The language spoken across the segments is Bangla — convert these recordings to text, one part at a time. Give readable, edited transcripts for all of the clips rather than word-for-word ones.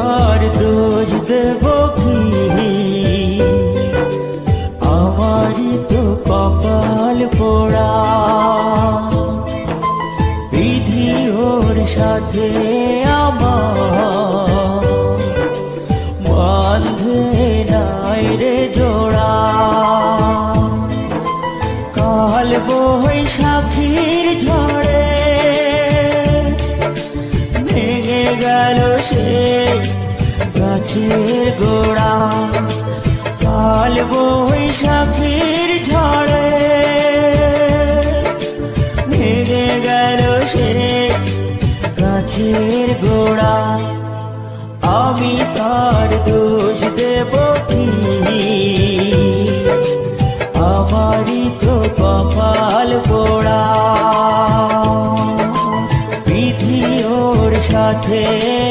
তার দোষ দেব কি? আমারই তো কপাল পোড়া, বিধি ওর সাথে আমার বাঁধে নাই রে জোড়া। কাল বৈশাখীর ঝড়ে ভেঙে গেল সে গাছের গোড়া। কাল বৈশাখীর ঝড়ে ভেঙে গেল সে গাছের গোড়া। আমি তার দোষ দেব কি? আমারই তো কপাল পোড়া, বিধি ওর সাথে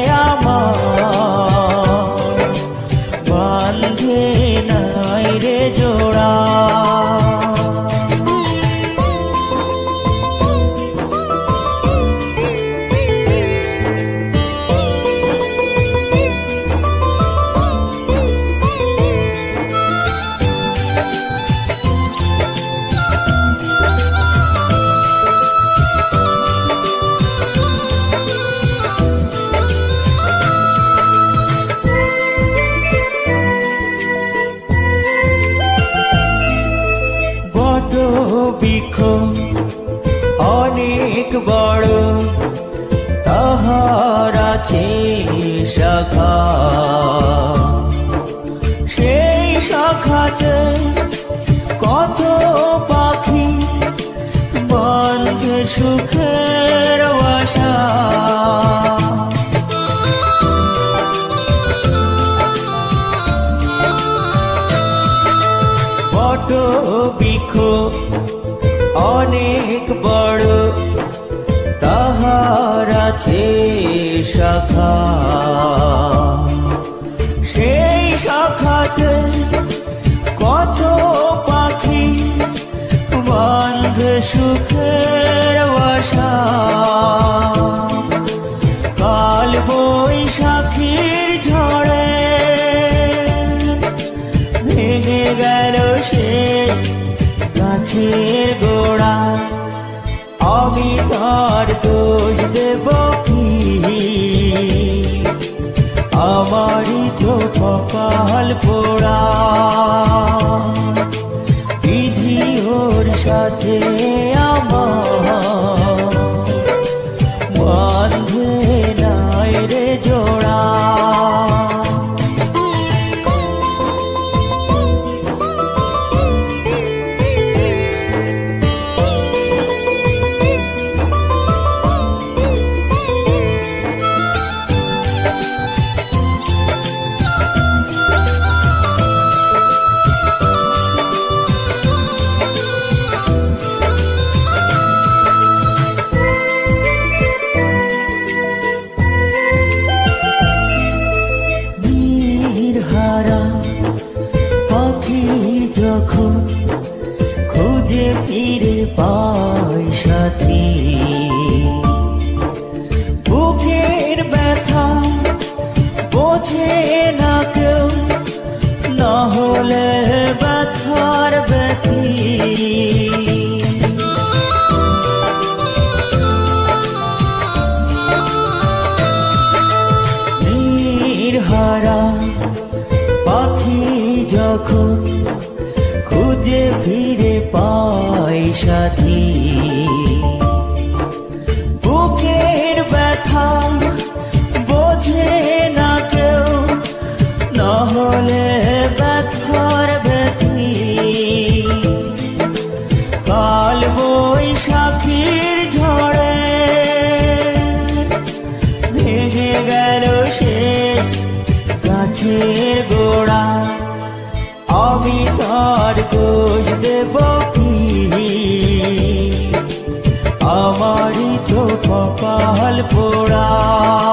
আমার বাঁধে নাই রে জোড়া। বৃক্ষ অনেক বড়, তাহার আছে শাখা। সেই শাখাতে কত পাখি বাঁধে সুখের বাসা। বট বৃক্ষ অনেক বড়, তাহার আছে শাখা। সেই শাখাতে কত পাখি বাঁধে সুখের বাসা। কাল বৈশাখীর ঝড়ে ভেঙে গেল সে গাছের গোড়া। আমি তার দোষ দেব কি? আমারই তো কপাল পোড়া, বিধি ওর সাথে আমার বাঁধে নাই রে জোড়া। পাখি যখন খুঁজে ফিরে পায় সাথী, বুকের ব্যথা বোঝে না কেউ, না হলে ব্যথার ব্যথী। নির্হারা পাখি যখন খুঁজে ফিরে পায় সাথী, বুকের ব্যথা বোঝে না কেউ, না হলে ব্যথার ব্যথী। কাল বৈশাখীর ঝড়ে ভেঙে গেল সে গাছের গোড়া। আমি তার দোষ দেব কি? আমারই তো কপাল পোড়া।